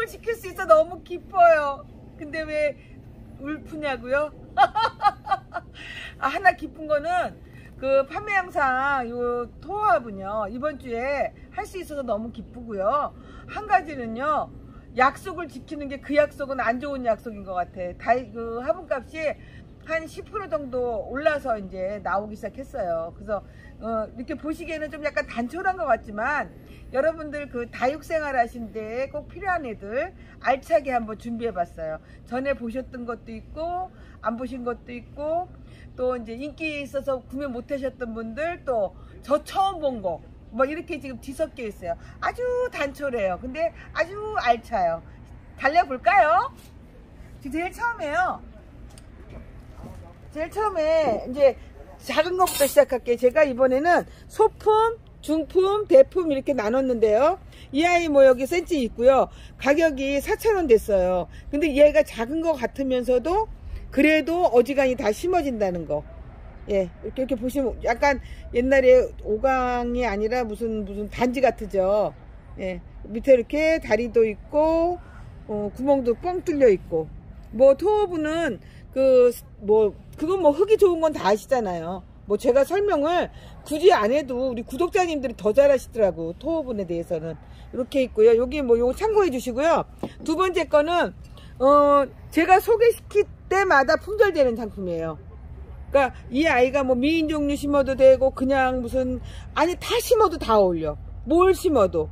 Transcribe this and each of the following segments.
지킬 수 있어 너무 기뻐요. 근데 왜 울프냐고요? 하나 기쁜 거는 그 판매 영상 요 토합은요 이번 주에 할 수 있어서 너무 기쁘고요. 한 가지는요, 약속을 지키는 게 그 약속은 안 좋은 약속인 것 같아. 그 화분값이 한 10% 정도 올라서 이제 나오기 시작했어요. 그래서 이렇게 보시기에는 좀 약간 단촐한 것 같지만, 여러분들 그 다육생활 하신데 꼭 필요한 애들 알차게 한번 준비해 봤어요. 전에 보셨던 것도 있고 안 보신 것도 있고, 또 이제 인기 있어서 구매 못 하셨던 분들, 또 저 처음 본 거 뭐 이렇게 지금 뒤섞여 있어요. 아주 단촐해요. 근데 아주 알차요. 달려볼까요? 제일 처음에요. 제일 처음에 이제 작은 것부터 시작할게요. 제가 이번에는 소품, 중품, 대품 이렇게 나눴는데요. 이 아이 뭐 여기 센치 있고요. 가격이 4,000원 됐어요. 근데 얘가 작은 것 같으면서도 그래도 어지간히 다 심어진다는 거. 예, 이렇게 보시면 약간 옛날에 오강이 아니라 무슨 단지 같으죠. 예, 밑에 이렇게 다리도 있고 구멍도 뻥 뚫려 있고, 뭐 토호분은 그건 뭐 흙이 좋은 건 다 아시잖아요. 뭐 제가 설명을 굳이 안 해도 우리 구독자님들이 더 잘 하시더라고. 토호분에 대해서는 이렇게 있고요. 여기 뭐 요거 참고해 주시고요. 두 번째 거는 제가 소개시킬 때마다 품절되는 상품이에요. 그러니까 이 아이가 뭐 미인 종류 심어도 되고 그냥 무슨 아니 다 심어도 다 어울려. 뭘 심어도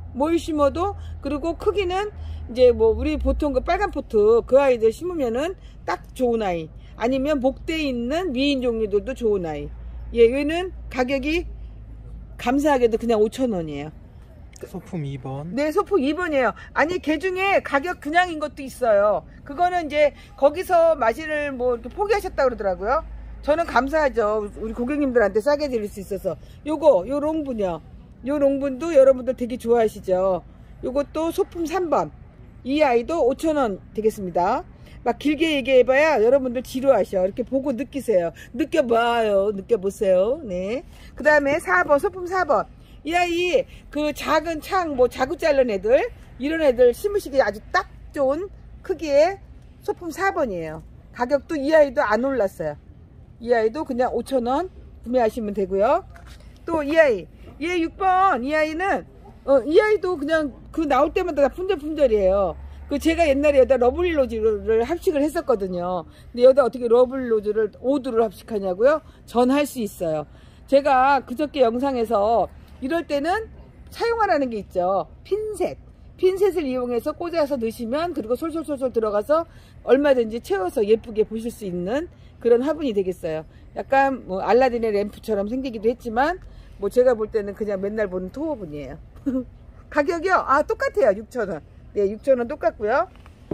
그리고 크기는 이제 뭐 우리 보통 그 빨간 포트 그 아이들 심으면은 딱 좋은 아이, 아니면 목대에 있는 미인 종류들도 좋은 아이. 예, 얘는 가격이 감사하게도 그냥 5,000원이에요. 소품 2번. 네, 소품 2번이에요. 아니, 개 중에 가격 그냥인 것도 있어요. 그거는 이제 거기서 마진을 뭐 이렇게 포기하셨다 그러더라고요. 저는 감사하죠. 우리 고객님들한테 싸게 드릴 수 있어서. 요 롱분이요. 요 롱분도 여러분들 되게 좋아하시죠. 요것도 소품 3번. 이 아이도 5,000원 되겠습니다. 막 길게 얘기해봐야 여러분들 지루하셔. 이렇게 보고 느끼세요. 느껴봐요. 느껴보세요. 네. 그 다음에 4번, 소품 4번. 이 아이, 그 작은 창, 뭐 자구 자른 애들, 이런 애들 심으시기 아주 딱 좋은 크기의 소품 4번이에요. 가격도 이 아이도 안 올랐어요. 이 아이도 그냥 5,000원 구매하시면 되고요. 또 이 아이, 얘 6번. 이 아이는, 이 아이도 그냥 그 나올 때마다 품절이에요. 그 제가 옛날에 여기다 러블로즈를 합식을 했었거든요. 근데 여기다 어떻게 러블로즈를 5두를 합식하냐고요? 전 할 수 있어요. 제가 그저께 영상에서 이럴 때는 사용하라는 게 있죠. 핀셋을 이용해서 꽂아서 넣으시면, 그리고 솔솔솔솔 들어가서 얼마든지 채워서 예쁘게 보실 수 있는 그런 화분이 되겠어요. 약간 뭐 알라딘의 램프처럼 생기기도 했지만, 뭐 제가 볼 때는 그냥 맨날 보는 토호분이에요. 가격이요? 똑같아요. 6,000원. 네, 6,000원 똑같고요.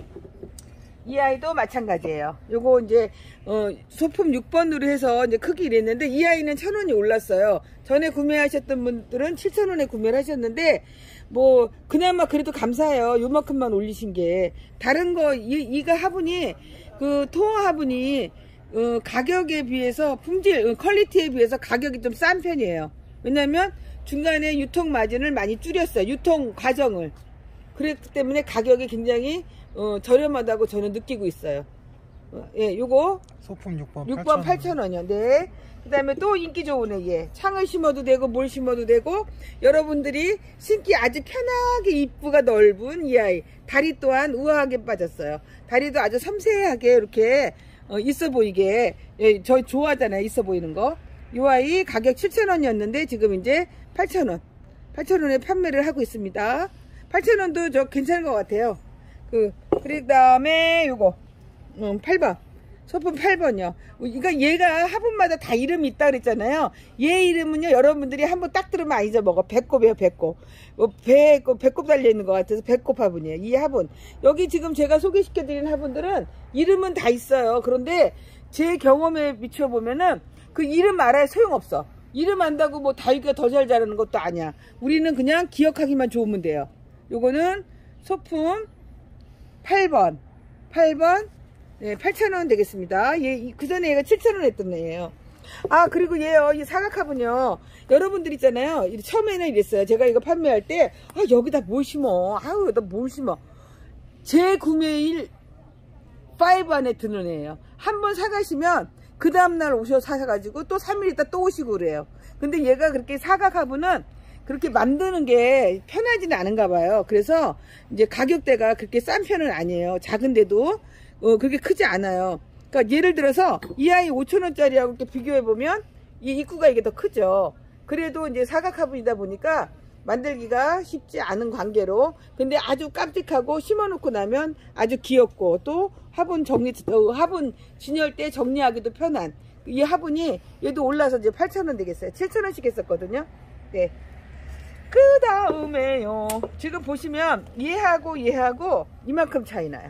이 아이도 마찬가지예요. 요거 이제 소품 6번으로 해서 이제 크기 이랬는데, 이 아이는 1,000원이 올랐어요. 전에 구매하셨던 분들은 7,000원에 구매를 하셨는데, 뭐 그나마 그래도 감사해요. 요만큼만 올리신 게. 다른 거 이가 화분이, 그 토어 화분이 가격에 비해서 품질, 퀄리티에 비해서 가격이 좀 싼 편이에요. 왜냐면 중간에 유통 마진을 많이 줄였어요. 유통 과정을. 그렇기 때문에 가격이 굉장히 저렴하다고 저는 느끼고 있어요. 예, 요거 소품 6번 8,000원이요. 네. 그 다음에 또 인기 좋은 애, 예. 창을 심어도 되고 뭘 심어도 되고, 여러분들이 심기 아주 편하게 입구가 넓은 이 아이. 다리 또한 우아하게 빠졌어요. 다리도 아주 섬세하게 이렇게 있어 보이게. 예, 저 좋아하잖아요. 있어 보이는 거. 이 아이 가격 7,000원이었는데 지금 이제 8,000원. 8,000원에 판매를 하고 있습니다. 8,000원도 저 괜찮은 것 같아요. 그 다음에 요거 8번. 소품 8번이요. 그러니까 얘가 화분마다 다 이름이 있다 그랬잖아요. 얘 이름은요, 여러분들이 한번 딱 들으면 안 잊어먹어. 배꼽이에요, 배꼽. 배꼽 달려있는 것 같아서 배꼽 화분이에요. 이 화분. 여기 지금 제가 소개시켜드린 화분들은 이름은 다 있어요. 그런데 제 경험에 비춰보면은 그 이름 알아야 소용없어. 이름 안다고 뭐 다육이가 더 잘 자라는 것도 아니야. 우리는 그냥 기억하기만 좋으면 돼요. 요거는 소품 8번. 네, 8,000원 되겠습니다. 그 전에 얘가 7,000원 했던 애예요. 그리고 얘요, 이 사각화분요. 여러분들 있잖아요. 처음에는 이랬어요. 제가 이거 판매할 때, 여기다 뭘 심어? 여기다 뭘 심어? 재구매일 5 안에 드는 애예요. 한번 사가시면 그 다음날 오셔서 사가지고 또 3일 있다 또 오시고 그래요. 근데 얘가 그렇게 사각화분은 그렇게 만드는 게 편하지는 않은가 봐요. 그래서 이제 가격대가 그렇게 싼 편은 아니에요. 작은데도 그렇게 크지 않아요. 그러니까 예를 들어서 이 아이 5,000원짜리하고 이렇게 비교해보면 이 입구가 이게 더 크죠. 그래도 이제 사각화분이다 보니까 만들기가 쉽지 않은 관계로, 근데 아주 깜찍하고 심어놓고 나면 아주 귀엽고 또 화분 화분 진열 때 정리하기도 편한 이 화분이 얘도 올라서 이제 8,000원 되겠어요. 7,000원씩 했었거든요. 네. 그 다음에요. 지금 보시면 얘하고 이만큼 차이 나요.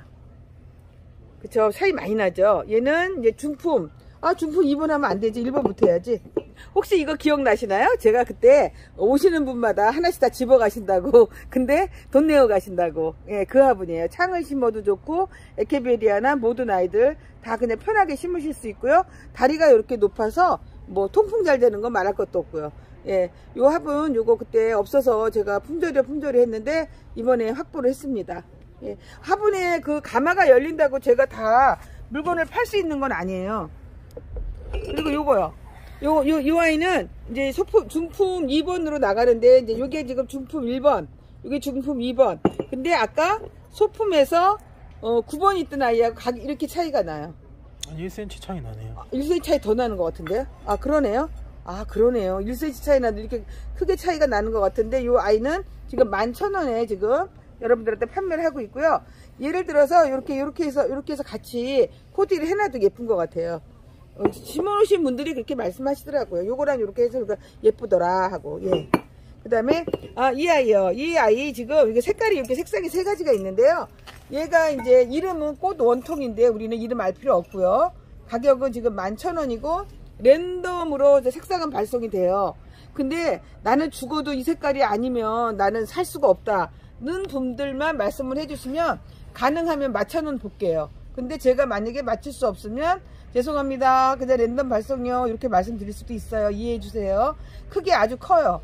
그쵸? 차이 많이 나죠? 얘는 이제 중품. 중품 2번 하면 안 되지. 1번부터 해야지. 혹시 이거 기억나시나요? 제가 그때 오시는 분마다 하나씩 다 집어 가신다고. 근데 돈 내어 가신다고. 예, 그 화분이에요. 창을 심어도 좋고, 에케베리아나 모든 아이들 다 그냥 편하게 심으실 수 있고요. 다리가 이렇게 높아서 뭐 통풍 잘 되는 건 말할 것도 없고요. 예, 요 화분 요거 그때 없어서 제가 품절이 했는데 이번에 확보를 했습니다. 예, 화분에 그 가마가 열린다고 제가 다 물건을 팔 수 있는 건 아니에요. 그리고 요거요. 요 아이는 이제 중품 2번으로 나가는데, 이제 요게 지금 중품 1번, 요게 중품 2번. 근데 아까 소품에서 9번 있던 아이하고 이렇게 차이가 나요. 한 1cm 차이 나네요. 1cm 차이 더 나는 것 같은데요? 그러네요. 그러네요. 1cm 차이 나도 이렇게 크게 차이가 나는 것 같은데, 요 아이는 지금 11,000원에 지금 여러분들한테 판매를 하고 있고요. 예를 들어서 이렇게 해서 같이 코디를 해놔도 예쁜 것 같아요. 심어놓으신 분들이 그렇게 말씀하시더라고요. 요거랑 이렇게 해서 예쁘더라 하고. 예. 그 다음에 이 아이요. 이 아이 지금 이게 색깔이 이렇게 색상이 3가지가 있는데요. 얘가 이제 이름은 꽃 원통인데 우리는 이름 알 필요 없고요. 가격은 지금 11,000원이고 랜덤으로 색상은 발송이 돼요. 근데 나는 죽어도 이 색깔이 아니면 나는 살 수가 없다는 분들만 말씀을 해주시면 가능하면 맞춰는 볼게요. 근데 제가 만약에 맞출 수 없으면 죄송합니다. 그냥 랜덤 발송이요. 이렇게 말씀드릴 수도 있어요. 이해해 주세요. 크게 아주 커요.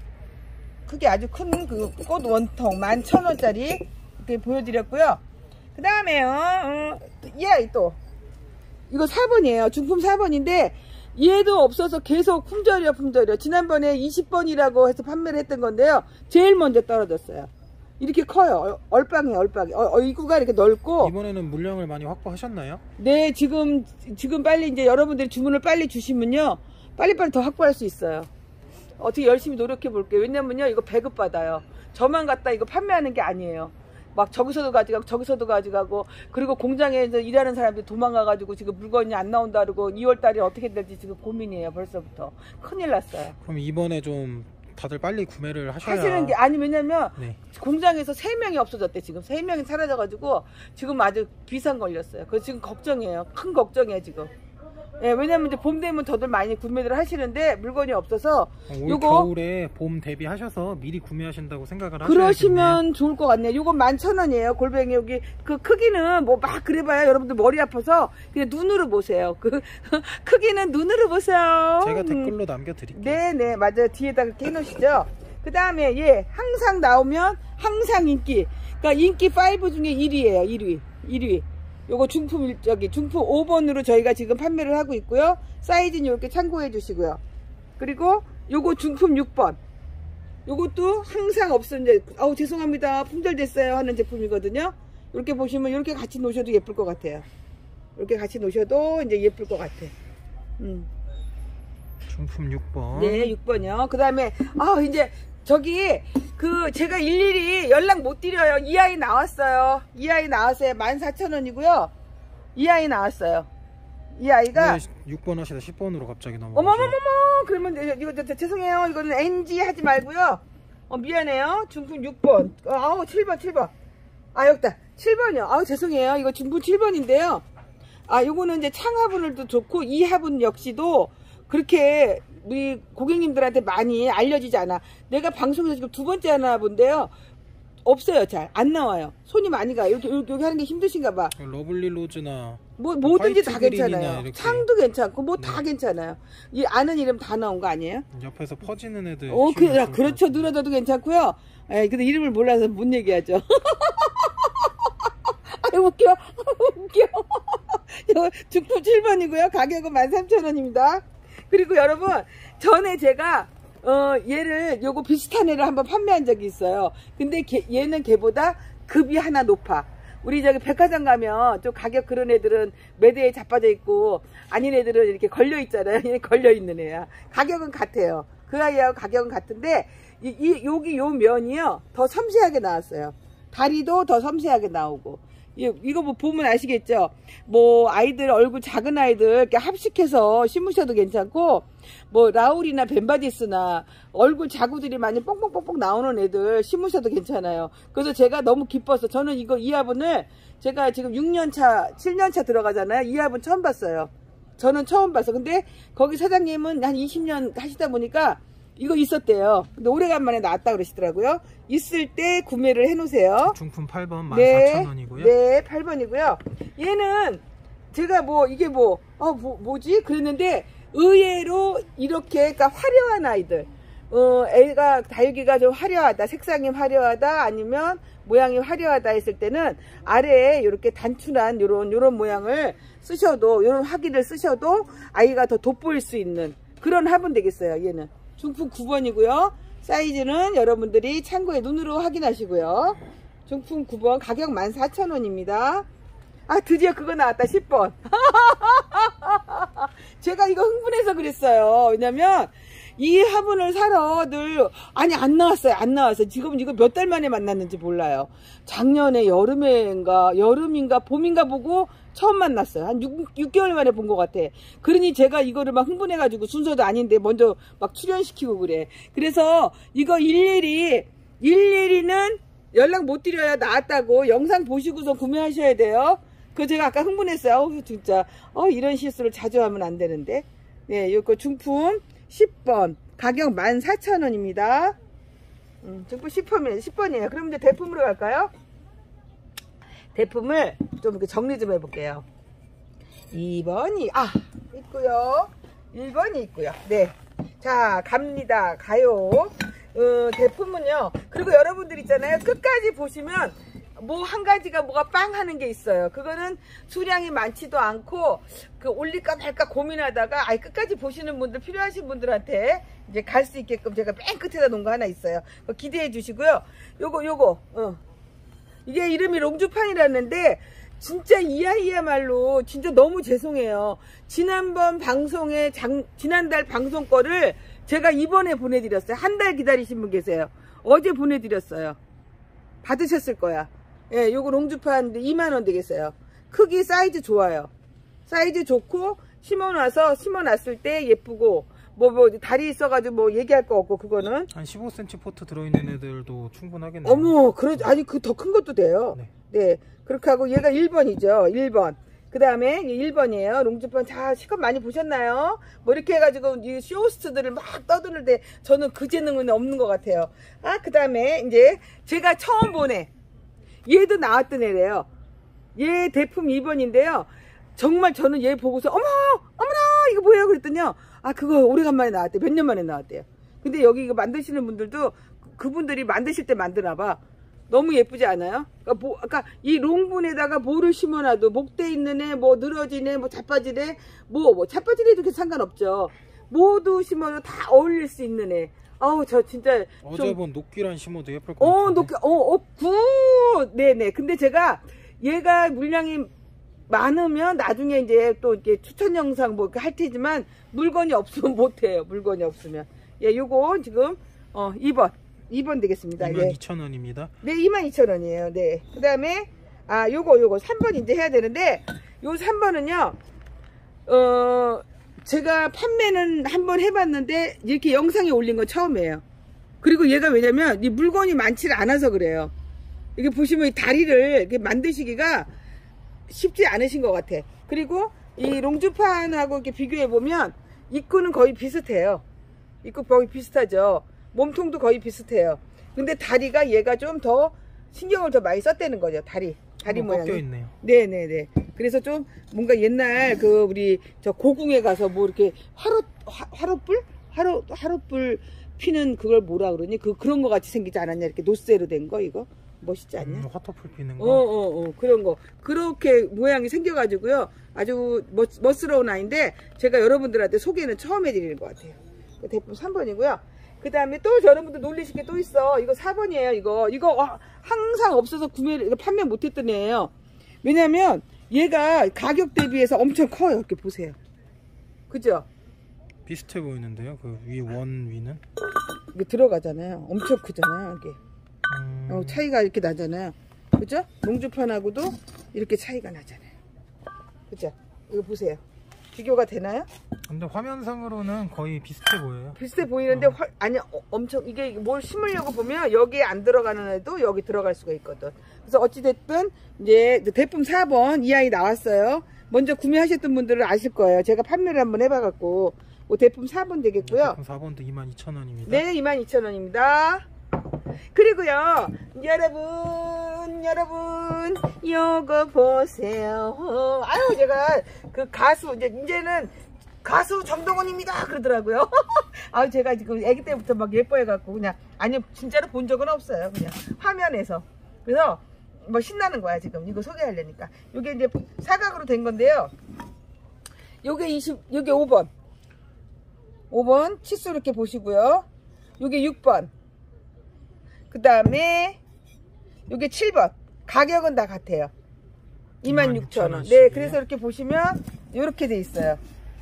크게 아주 큰 그 꽃 원통 11,000원짜리 이렇게 보여드렸고요. 그 다음에요. 이 아이 또 이거 4번이에요. 중품 4번인데 얘도 없어서 계속 품절이요. 지난번에 20번이라고 해서 판매를 했던 건데요. 제일 먼저 떨어졌어요. 이렇게 커요. 얼빵이에요. 입구가 이렇게 넓고. 이번에는 물량을 많이 확보하셨나요? 네, 지금 빨리 이제 여러분들이 주문을 빨리 주시면요, 빨리빨리 더 확보할 수 있어요. 어떻게 열심히 노력해 볼게요. 왜냐면요, 이거 배급받아요. 저만 갖다 이거 판매하는 게 아니에요. 막 저기서도 가져가고, 그리고 공장에서 일하는 사람들이 도망가가지고 지금 물건이 안 나온다 그러고 2월달에 어떻게 될지 지금 고민이에요. 벌써부터 큰일 났어요. 그럼 이번에 좀 다들 빨리 구매를 하시는 게 왜냐면 네. 공장에서 3명이 없어졌대. 지금 3명이 사라져가지고 지금 아주 비상 걸렸어요. 그래서 지금 걱정이에요. 큰 걱정이에요 지금. 예, 왜냐면 이제 봄 되면 더들 많이 구매를 하시는데 물건이 없어서 올 겨울에 봄 대비하셔서 미리 구매하신다고 생각을 하셔야겠네요. 그러시면 좋을 것 같네요. 요건 11,000원이에요. 골뱅이 여기 그 크기는 뭐 막 그래봐야 여러분들 머리 아파서 그냥 눈으로 보세요. 그 크기는 눈으로 보세요. 제가 댓글로 남겨드릴게요. 네네 맞아요. 뒤에다 그렇게 해놓으시죠. 그 다음에 얘 항상 나오면 항상 인기. 그러니까 인기 5 중에 1위예요. 1위. 요거 중품 5번으로 저희가 지금 판매를 하고 있고요. 사이즈는 이렇게 참고해 주시고요. 그리고 요거 중품 6번. 요것도 항상 없었는데 죄송합니다. 품절됐어요 하는 제품이거든요. 이렇게 보시면 이렇게 같이 놓으셔도 예쁠 것 같아요. 이렇게 같이 놓으셔도 이제 예쁠 것 같아. 중품 6번. 네, 6번이요. 그 다음에 이제 저기 제가 일일이 연락 못 드려요. 이 아이 나왔어요. 14,000원이고요. 이 아이 나왔어요. 이 아이가 6번 하시다 10번으로 갑자기 넘어가시네. 어머머머머. 그러면 이거 죄송해요. 이거는 NG 하지 말고요. 미안해요. 중품 6번. 7번. 여기다 7번이요. 죄송해요. 이거 중품 7번인데요. 요거는 이제 창화분을도 좋고 이 화분 역시도 그렇게 우리 고객님들한테 많이 알려지지 않아. 내가 방송에서 지금 2번째 하나 본데요. 없어요. 잘 안 나와요. 손이 많이 가요. 여기 하는 게 힘드신가 봐. 러블리 로즈나 뭐든지 다 괜찮아요. 이렇게. 창도 괜찮고 뭐 다 괜찮아요. 이 아는 이름 다 나온 거 아니에요? 옆에서 퍼지는 애들. 그렇죠. 늘어져도 괜찮고요. 근데 이름을 몰라서 못 얘기하죠. 웃겨. 웃겨. 중품 7번이고요. 가격은 13,000원입니다. 그리고 여러분, 전에 제가 얘를 요거 비슷한 애를 한번 판매한 적이 있어요. 근데 얘는 걔보다 급이 하나 높아. 우리 저기 백화점 가면 좀 가격 그런 애들은 매대에 자빠져 있고 아닌 애들은 이렇게 걸려 있잖아요. 얘는 걸려 있는 애야. 가격은 같아요. 그 아이하고 가격은 같은데 여기 요 면이요 더 섬세하게 나왔어요. 다리도 더 섬세하게 나오고. 이거 뭐 보면 아시겠죠? 뭐 아이들 얼굴 작은 아이들 이렇게 합식해서 심으셔도 괜찮고, 뭐 라울이나 벤바디스나 얼굴 자구들이 많이 뽕뽕뽕뽕 나오는 애들 심으셔도 괜찮아요. 그래서 제가 너무 기뻐서 저는 이 화분을 제가 지금 6년차 7년차 들어가잖아요. 이 화분 처음 봤어요. 저는 처음 봤어. 근데 거기 사장님은 한 20년 하시다 보니까 이거 있었대요. 근데 오래간만에 나왔다 그러시더라고요. 있을 때 구매를 해 놓으세요. 중품 8번 14,000원이고요. 네, 8번이고요. 얘는 제가 뭐 이게 뭐지? 그랬는데 의외로 이렇게 그러니까 화려한 아이들, 애가 다육이가 좀 화려하다, 색상이 화려하다, 아니면 모양이 화려하다 했을 때는 아래에 이렇게 단순한 요런 모양을 쓰셔도, 요런 화기를 쓰셔도 아이가 더 돋보일 수 있는 그런 화분 되겠어요. 얘는 중품 9번이고요. 사이즈는 여러분들이 참고에 눈으로 확인하시고요. 중품 9번 가격 14,000원입니다. 아, 드디어 그거 나왔다. 10번. 제가 이거 흥분해서 그랬어요. 왜냐면 이 화분을 사러 아니 안 나왔어요. 안 나왔어요. 지금 이거 몇 달 만에 만났는지 몰라요. 작년에 여름인가 봄인가 보고 처음 만났어요. 한 6개월 만에 본 것 같아. 그러니 제가 이거를 막 흥분해가지고 순서도 아닌데 먼저 막 출연시키고 그래. 그래서 이거 일일이는 연락 못 드려야 나왔다고 영상 보시고서 구매하셔야 돼요. 그거 제가 아까 흥분했어요. 진짜 이런 실수를 자주 하면 안 되는데. 네, 이거 중품 10번 가격 14,000원입니다. 중품 10번이에요. 그럼 이제 대품으로 갈까요? 대품을 좀 이렇게 정리 좀 해볼게요. 2번이 있고요. 1번이 있고요. 네, 자 갑니다. 가요. 대품은요. 그리고 여러분들 있잖아요. 끝까지 보시면 뭐 한 가지가 뭐가 빵 하는 게 있어요. 그거는 수량이 많지도 않고 올릴까 말까 고민하다가 끝까지 보시는 분들, 필요하신 분들한테 이제 갈 수 있게끔 제가 맨 끝에다 놓은 거 하나 있어요. 기대해 주시고요. 요거 이게 이름이 롱주판이라는데 진짜 이 아이야말로 진짜 너무 죄송해요. 지난번 방송에 지난달 방송 거를 제가 이번에 보내드렸어요. 한 달 기다리신 분 계세요. 어제 보내드렸어요. 받으셨을 거야. 예, 요거 롱주판인데 2만원 되겠어요. 크기 사이즈 좋아요. 사이즈 좋고 심어놨을 때 예쁘고 뭐 다리 있어가지고 뭐 얘기할 거 없고 그거는 한 15cm 포트 들어있는 애들도 충분하겠네요. 어머, 아니 그 더 큰 것도 돼요. 네, 그렇게 하고 얘가 1번이죠. 1번. 그 다음에 1번이에요. 롱주판. 자, 실컷 많이 보셨나요? 뭐 이렇게 해가지고 이 쇼호스트들을 막 떠드는 데 저는 그 재능은 없는 것 같아요. 그 다음에 이제 제가 처음 보네. 얘도 나왔던 애래요. 얘 대품 2번인데요. 정말 저는 얘 보고서 어머나 이거 뭐예요? 그랬더니요. 그거 오래간만에 나왔대. 몇 년 만에 나왔대요. 근데 여기 이거 만드시는 분들도 그분들이 만드실 때 만드나 봐. 너무 예쁘지 않아요? 그러니까 이 롱분에다가 뭐를 심어놔도 목대 있는 애, 뭐 늘어진 애, 뭐 자빠진 애, 뭐 자빠진 애도 상관없죠. 모두 심어도 다 어울릴 수 있는 애. 저 진짜 어제 본 녹귀란 심어도 예쁠 것 같은데. 녹귀, 굿. 네네. 근데 제가 얘가 물량이 많으면 나중에 이제 또 이렇게 추천 영상 뭐 이렇게 할 테지만 물건이 없으면 못해요. 물건이 없으면. 예, 요거 지금 2번 되겠습니다. 22,000원입니다. 네, 22,000원이에요. 네. 그 다음에 요거 3번 이제 해야 되는데 요 3번은요 제가 판매는 한번 해봤는데 이렇게 영상에 올린 건 처음이에요. 그리고 얘가 왜냐면 이 물건이 많지 않아서 그래요. 이게 보시면 이 다리를 이렇게 만드시기가 쉽지 않으신 것 같아. 그리고 이 롱주판하고 이렇게 비교해보면 입구는 거의 비슷해요. 입구 거의 비슷하죠. 몸통도 거의 비슷해요. 근데 다리가 얘가 좀 더 신경을 더 많이 썼다는 거죠. 다리 모양이 꺾여 있네요. 네네네. 그래서 좀 뭔가 옛날 우리 저 고궁에 가서 뭐 이렇게 화롯불 피는 그걸 뭐라 그러니 그런 거 같이 생기지 않았냐. 이렇게 노쇠로 된 거 이거 멋있지 않냐? 화토풀 피는 거. 그런 거. 그렇게 모양이 생겨가지고요. 아주 멋스러운 아이인데, 제가 여러분들한테 소개는 처음 해드리는 것 같아요. 대품 3번이고요. 그 다음에 또 여러분들 놀리실 게 또 있어. 이거 4번이에요, 이거 항상 없어서 판매 못했던 애예요. 왜냐면, 얘가 가격 대비해서 엄청 커요. 이렇게 보세요. 그죠? 비슷해 보이는데요. 그 원 위는 이게 들어가잖아요. 엄청 크잖아요. 이게 차이가 이렇게 나잖아요. 그죠? 농주판하고도 이렇게 차이가 나잖아요. 그죠? 이거 보세요. 비교가 되나요? 근데 화면상으로는 거의 비슷해 보여요. 비슷해 보이는데 아니 엄청 이게 뭘 심으려고 보면 여기에 안 들어가는 애도 여기 들어갈 수가 있거든. 그래서 어찌됐든 이제 대품 4번 이 아이 나왔어요. 먼저 구매하셨던 분들은 아실 거예요. 제가 판매를 한번 해봐갖고 대품 4번 되겠고요. 대품 4번도 22,000원입니다. 네, 22,000원입니다. 그리고요, 여러분, 요거 보세요. 아유, 제가 그 가수, 이제는 가수 정동원입니다. 그러더라고요. 아유, 제가 지금 애기 때부터 막 예뻐해갖고, 그냥, 아니, 진짜로 본 적은 없어요. 그냥 화면에서. 그래서, 뭐 신나는 거야, 지금. 이거 소개하려니까. 요게 이제 사각으로 된 건데요. 요게 5번. 5번 치수 이렇게 보시고요. 요게 6번. 그 다음에 요게 7번. 가격은 다 같아요. 26,000원. 네, 그래서 이렇게 보시면 이렇게 돼 있어요.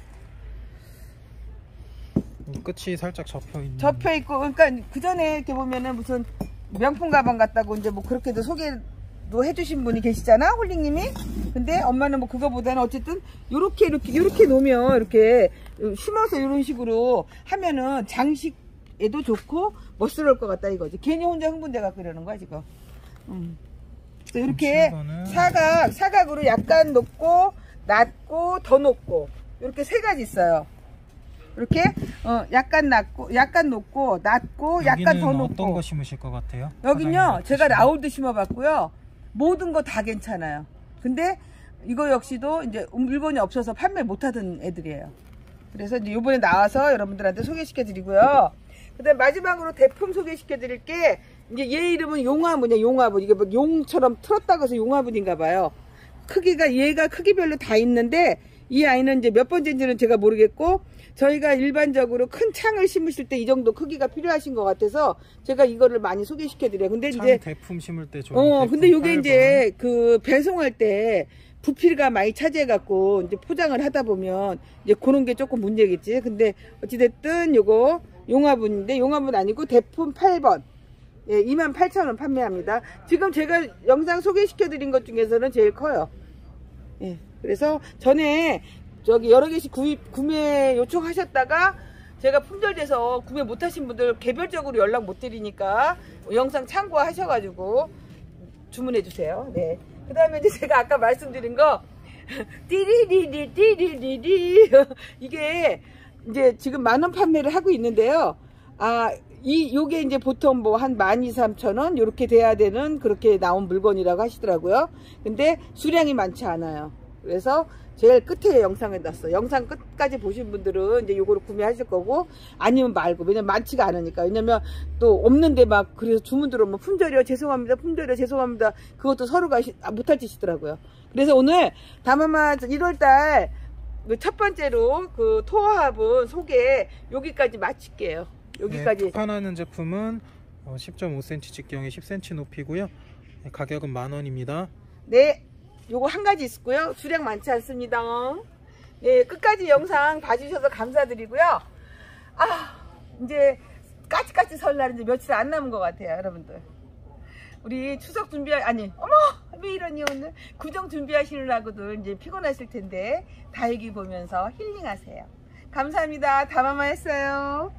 끝이 살짝 접혀 있고, 그러니까 그 전에 이렇게 보면은 무슨 명품 가방 같다고 이제 뭐 그렇게도 소개도 해주신 분이 계시잖아, 홀링님이. 근데 엄마는 뭐 그거보다는 어쨌든 이렇게 놓으면 이렇게 심어서 이런 식으로 하면은 장식에도 좋고 멋스러울 것 같다 이거지. 괜히 혼자 흥분돼갖고 이러는 거야 지금. 이렇게 사각으로 약간 높고 낮고 더 높고 이렇게 세 가지 있어요. 이렇게 약간 낮고 약간 높고 낮고 약간 더 높고. 어떤 거 심으실 것 같아요? 여긴요 제가 라울드 심어봤고요. 모든 거 다 괜찮아요. 근데 이거 역시도 이제 물건이 없어서 판매 못하던 애들이에요. 그래서 이제 요번에 나와서 여러분들한테 소개시켜 드리고요. 그 다음 마지막으로 대품 소개시켜 드릴게, 이제 얘 이름은 용화분이야. 용화분. 이게 뭐 용처럼 틀었다고 해서 용화분인가 봐요. 얘가 크기별로 다 있는데 이 아이는 이제 몇 번째인지는 제가 모르겠고, 저희가 일반적으로 큰 창을 심으실 때 이 정도 크기가 필요하신 것 같아서 제가 이거를 많이 소개시켜 드려요. 근데 이제 대품 심을 때 좋은 근데 요게 이제 그 배송할 때 부피가 많이 차지해갖고 이제 포장을 하다 보면 이제 그런 게 조금 문제겠지. 근데 어찌됐든 요거 용화분인데 용화분 아니고 대품 8번. 예, 28,000원 판매합니다. 지금 제가 영상 소개시켜 드린 것 중에서는 제일 커요. 예, 그래서 전에 저기 여러 개씩 구매 요청하셨다가 제가 품절돼서 구매 못하신 분들 개별적으로 연락 못 드리니까 영상 참고하셔가지고 주문해 주세요. 네. 그 다음에 이제 제가 아까 말씀드린 거 띠리리리 이게 이제 지금 10,000원 판매를 하고 있는데요. 요게 이제 보통 뭐 한 12,000~13,000원 요렇게 돼야 되는 그렇게 나온 물건이라고 하시더라고요. 근데 수량이 많지 않아요. 그래서 제일 끝에 영상에 놨어. 영상 끝까지 보신 분들은 이제 요거를 구매하실 거고, 아니면 말고. 왜냐면 많지가 않으니까. 왜냐면 또 없는데 막 그래서 주문 들어오면 품절이요 죄송합니다, 품절이요 죄송합니다. 그것도 서로가 못할 짓이더라고요. 그래서 오늘 다마마 1월달 첫 번째로 그 토어합은 소개 여기까지 마칠게요. 여기까지. 네, 판하는 제품은 10.5cm 직경에 10cm 높이고요. 가격은 10,000원입니다. 네, 요거 한 가지 있고요. 수량 많지 않습니다. 네, 끝까지 영상 봐주셔서 감사드리고요. 이제 까치까치 설날 이제 며칠 안 남은 것 같아요, 여러분들. 우리 추석 어머, 왜 이러니 오늘 구정 준비하시느라고도 이제 피곤하실 텐데 다육이 보면서 힐링하세요. 감사합니다. 다마마 했어요.